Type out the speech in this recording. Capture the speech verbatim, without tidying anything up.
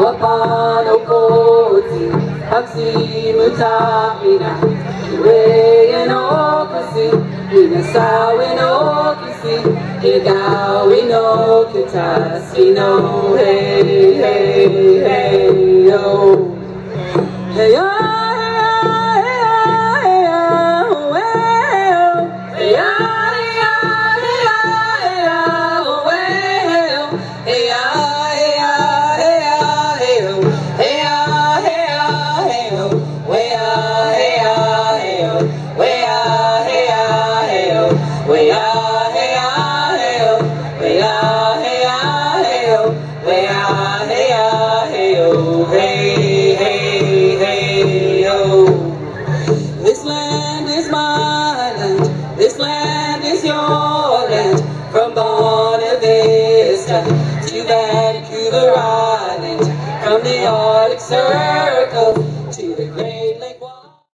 Wapano koti, haksi mutamina, we no kasi, inasawe no kisi, igawi no kitasi no, hey, hey, hey, yo. Hey, yo. This land is my land, this land is your land, from Buena Vista to Vancouver Island, from the Arctic Circle